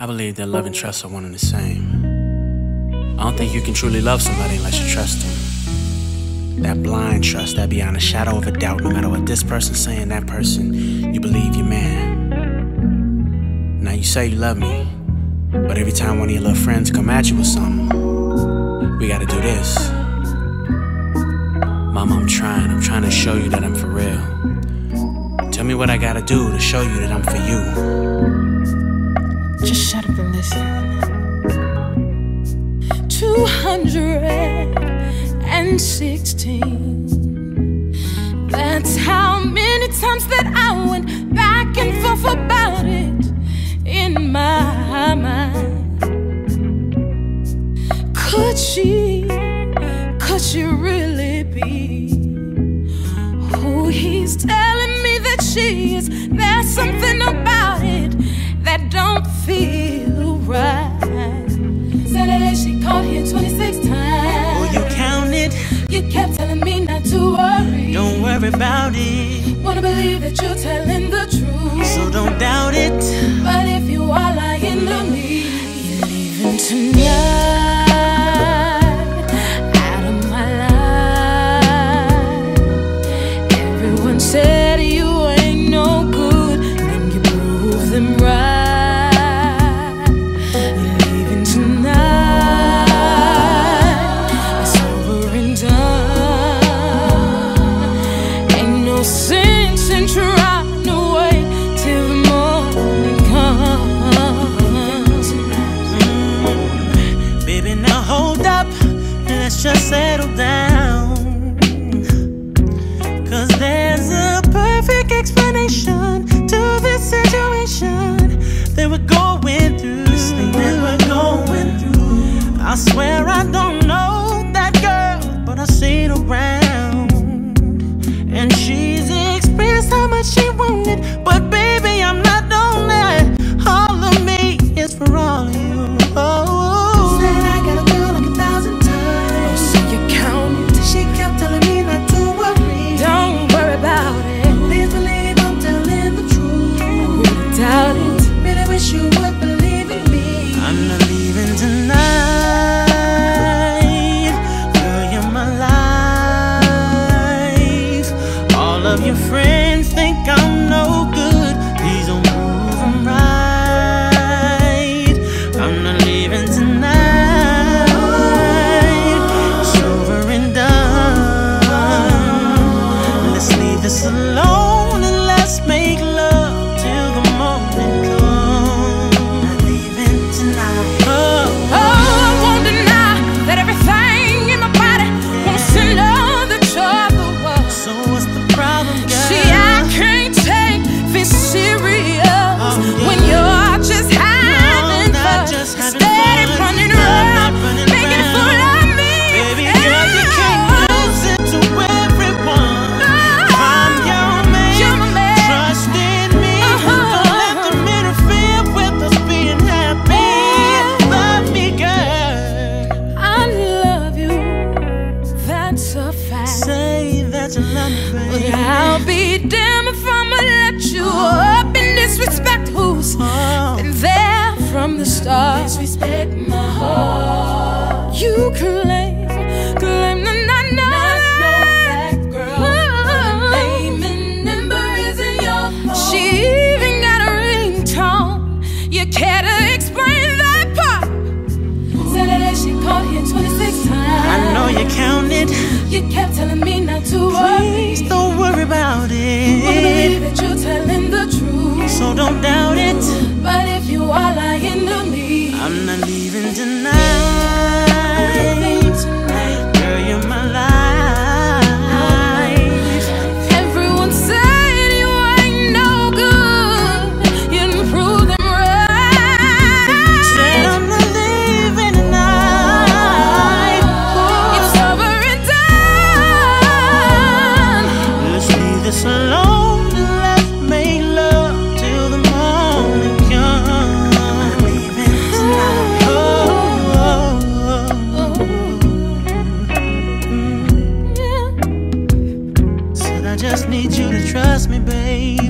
I believe that love and trust are one and the same. I don't think you can truly love somebody unless you trust them. That blind trust, that beyond a shadow of a doubt, no matter what this person's saying, that person, you believe your man. Now you say you love me, but every time one of your little friends come at you with something, we gotta do this. Mama, I'm trying to show you that I'm for real. Tell me what I gotta do to show you that I'm for you. Just shut up and listen. 216. That's how many times that I went back and forth about it in my mind. Could she really be who he's telling me that she is? There's something about it that don't feel right. Saturday she called here 26 times. Oh, you counted? You kept telling me not to worry. Don't worry about it. Wanna believe that you're telling the truth, so don't doubt it. But if you are lying to me, you're leaving tonight. Out of my life. Everyone said you ain't no good, then you prove them right. Sense in trying to wait till the morning comes. Baby, now hold up, let's just settle down. Cause there's a perfect explanation to this situation that we're going through. I swear I don't know that girl, but I've seen her around. And she's expressed how much she wanted, but baby, I'm not lonely. All of me is for all of you. Oh. Said I got a girl like 1,000 times. Oh, so you counted? She kept telling me not to worry. Don't worry about it. Please believe I'm telling the truth. I really doubt it. Really wish you would believe in me. I'm not leaving tonight. Your friends think I'm no good. Please don't prove I'm right. I'm not leaving tonight. It's over and done. Let's leave this alone and let's make love till the morning comes. Not leaving tonight. I won't deny that everything in my body wants to know that you're the one. So what's the problem, girl? See, I can't take this serious when you're just having fun. Steady running around, making a fool of me. Baby girl, you can't lose it to everyone. I'm your man, trust in me. Don't let them interfere with us being happy. Love me, girl. I love you, that's a fact. Say that you love me, baby. But I'll be damned if I'ma let you up and disrespect who's been there from the start. Disrespect my heart. You claim that I know that girl. Name and number isn't your fault. She even got a ringtone. You care to explain that part? Saturday she called here 26 times. I know you counted. You kept telling me not to worry. Please don't worry about it. Wanna believe that you're telling the truth, so don't doubt it. But if you are lying to me, I'm not leaving tonight. Girl, you're my life. Everyone said you ain't no good. You didn't prove them right. Said I'm not leaving tonight. It's over and done. Let's leave this alone and let's make love till the morning comes. I'm leaving tonight. Said I just need you to trust me, babe.